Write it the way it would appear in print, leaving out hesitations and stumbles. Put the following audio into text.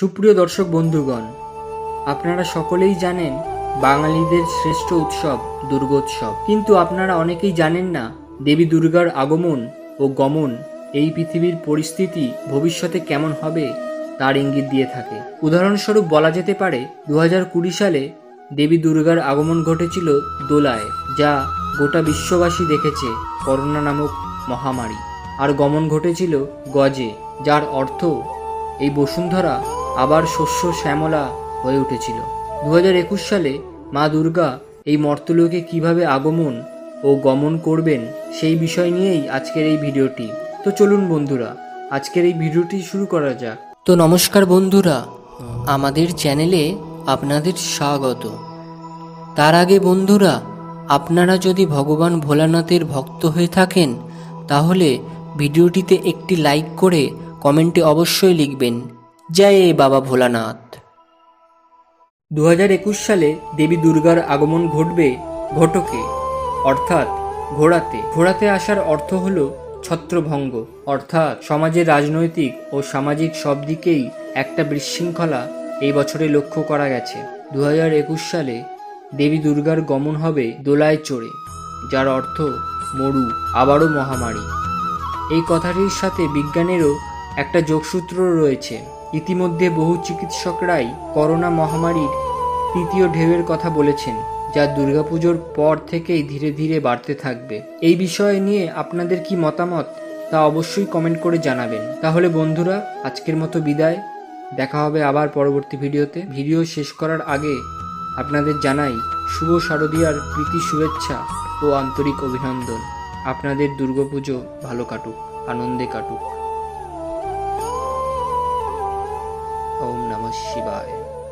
সুপ্রিয় দর্শক বন্ধুগণ, আপনারা সকলেই জানেন বাঙালিদের শ্রেষ্ঠ উৎসব দুর্গোৎসব। কিন্তু আপনারা অনেকেই জানেন না দেবী দুর্গার আগমন ও গমন এই পৃথিবীর পরিস্থিতি ভবিষ্যতে কেমন হবে তার ইঙ্গিত দিয়ে থাকে। উদাহরণস্বরূপ বলা যেতে পারে 2020 সালে দেবী দুর্গার আগমন ঘটেছিল দোলায়, যা গোটা বিশ্ববাসী দেখেছে করোনা নামক মহামারী। আর গমন ঘটেছিল গজে, যার অর্থ এই বসুন্ধরা আবার শস্য শ্যামলা হয়ে উঠেছিল। 2021 সালে মা দুর্গা এই মর্তলোকে কিভাবে আগমন ও গমন করবেন সেই বিষয় নিয়েই আজকের এই ভিডিওটি। তো চলুন বন্ধুরা, আজকের এই ভিডিওটি শুরু করা যাক। তো নমস্কার বন্ধুরা, আমাদের চ্যানেলে আপনাদের স্বাগত। তার আগে বন্ধুরা, আপনারা যদি ভগবান ভোলানাথের ভক্ত হয়ে থাকেন তাহলে ভিডিওটিতে একটি লাইক করে কমেন্টে অবশ্যই লিখবেন জয় বাবা ভোলানাথ। 2021 সালে দেবী দুর্গার আগমন ঘটবে ঘটকে, অর্থাৎ ঘোড়াতে। ঘোড়াতে আসার অর্থ হলো ছত্রভঙ্গ, অর্থাৎ সমাজের রাজনৈতিক ও সামাজিক সব দিকেই একটা বিশৃঙ্খলা এই বছরে লক্ষ্য করা গেছে। 2021 সালে দেবী দুর্গার গমন হবে দোলায় চড়ে, যার অর্থ মরু, আবারও মহামারী। এই কথাটির সাথে বিজ্ঞানেরও একটা যোগসূত্র রয়েছে। ইতিমধ্যে বহু চিকিৎসকরাই করোনা মহামারীর তৃতীয় ঢেউয়ের কথা বলেছেন, যা দুর্গাপুজোর পর থেকেই ধীরে ধীরে বাড়তে থাকবে। এই বিষয় নিয়ে আপনাদের কি মতামত তা অবশ্যই কমেন্ট করে জানাবেন। তাহলে বন্ধুরা, আজকের মতো বিদায়। দেখা হবে আবার পরবর্তী ভিডিওতে। ভিডিও শেষ করার আগে আপনাদের জানাই শুভ শারদীয়ার প্রীতি শুভেচ্ছা ও আন্তরিক অভিনন্দন। আপনাদের দুর্গাপুজো ভালো কাটুক, আনন্দে কাটুক। ওম নমঃ শিবায়।